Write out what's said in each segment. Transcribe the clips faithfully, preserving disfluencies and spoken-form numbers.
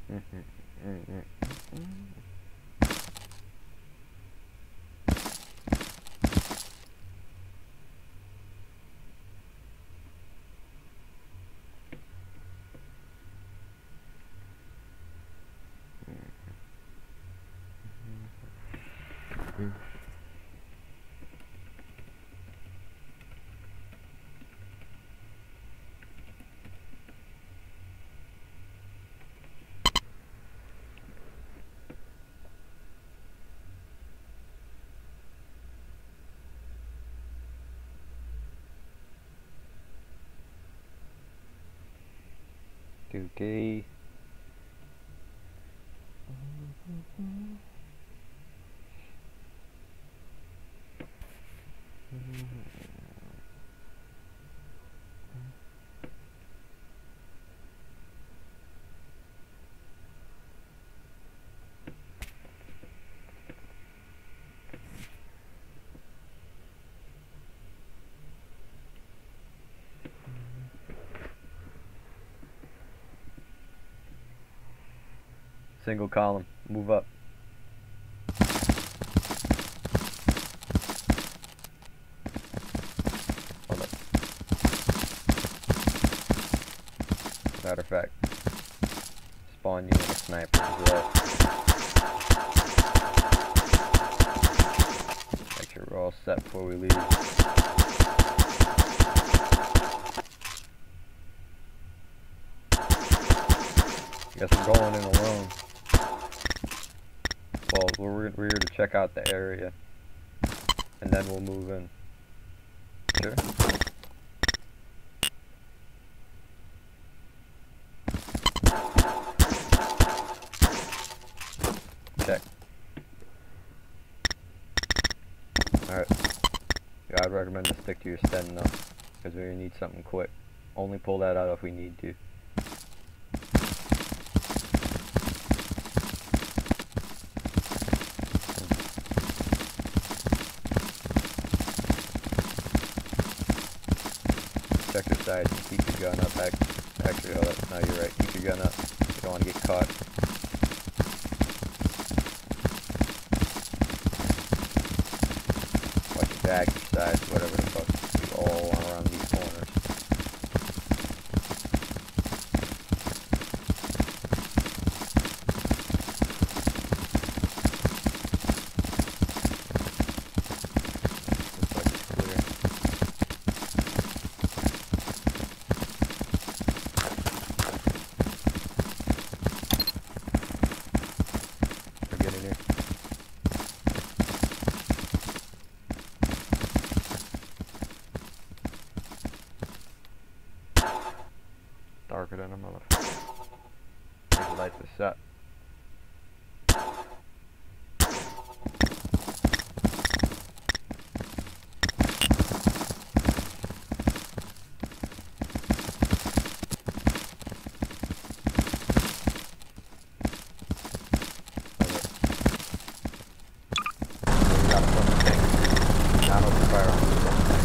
Okay. Single column, move up. Hold up. Matter of fact, spawn you with a sniper as well. Make sure we're all set before we leave. Guess I'm going in alone. Well, we're, we're here to check out the area, and then we'll move in. Sure. Check. Alright. Yeah, I'd recommend to stick to your Sten though, because we're gonna need something quick. Only pull that out if we need to. Check your sides and keep your gun up. Actually, oh, that's, no, you're right. Keep your gun up. You don't want to get caught. Watch your back, your sides, whatever the fuck. You all want around these corners. Looks like it's clear. Darker than a motherfucker. The lights are set. Got a fucking tank. Not open fire on this fucking tank.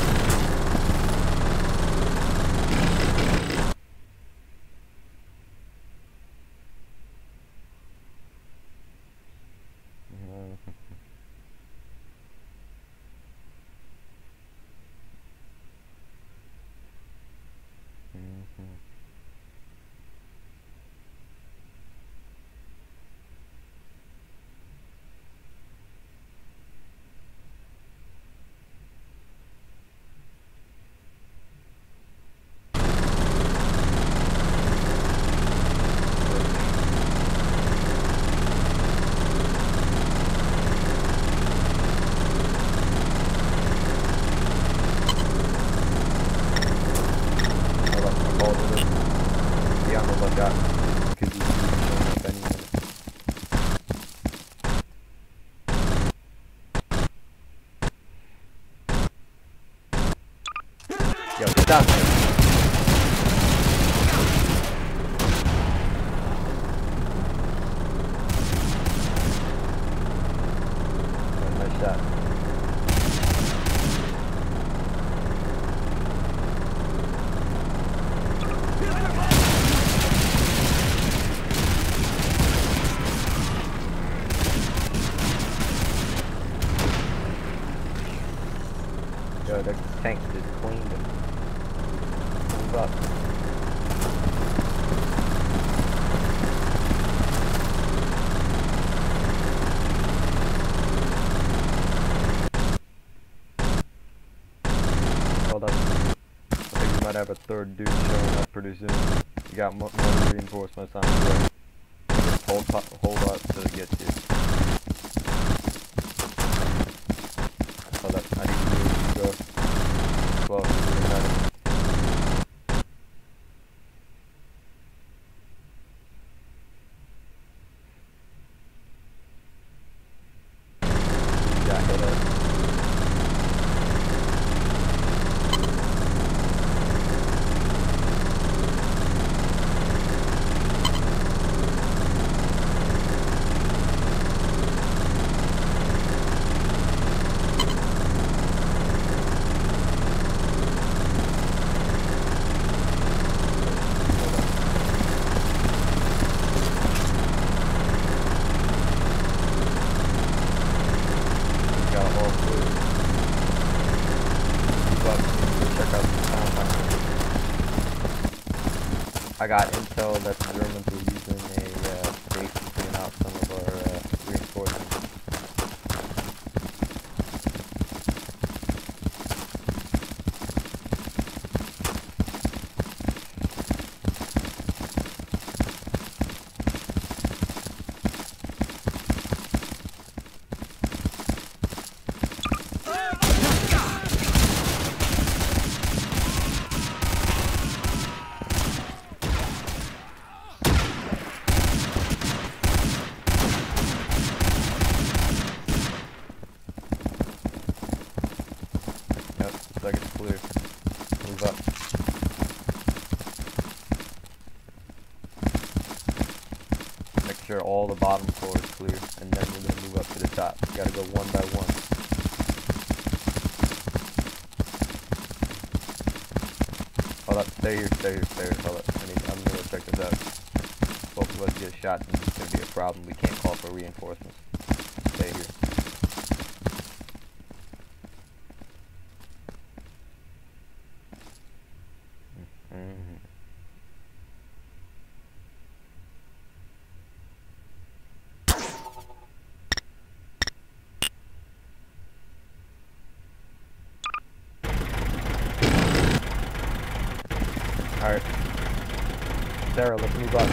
Got could be showing up any minute. Yo, stop it. Nice shot. tank just cleaned him. Move up. Hold up. I think we might have a third dude showing up pretty soon. You got more reinforcements on the way. Just hold, hold up till it gets you. Hold up. I need to move. Go. Well, got hit up. I got intel that the Germans were using a uh, base to clean out some of our uh, reinforcements. Yep, looks like it's clear. Move up. Make sure all the bottom floor is clear, and then we're gonna move up to the top. You gotta go one by one. Hold up, stay here, stay here, stay here. Hold up. I need, I'm gonna check this out. Both of us get shot, and it's gonna be a problem. We can't call for reinforcements. Stay here. Mm-hmm. Alright. Sarah, let's move up.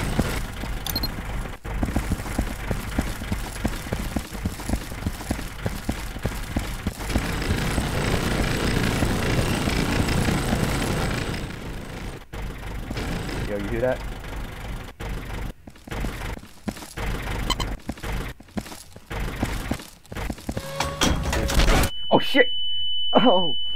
Yo, you hear that? Oh shit! Oh!